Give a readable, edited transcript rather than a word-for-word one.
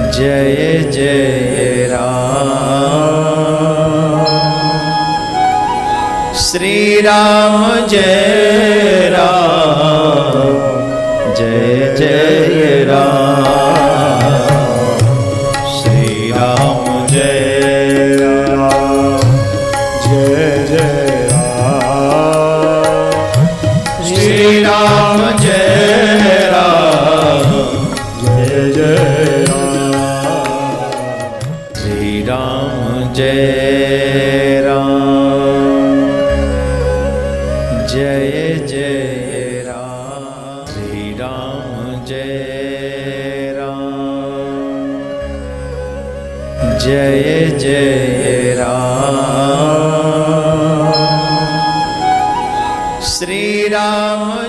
Jai Jai Ram. Shri Ram Jai Ram, Jai Jai Ram. Shri Ram Jai Ram, Jai Jai Ram. Shri Ram Jai Ram, Jai Jai Ram. Shri Ram Jai Ram, Jai Jai Ram. Shri Ram Jai Ram, Jai Jai Ram. Shri Ram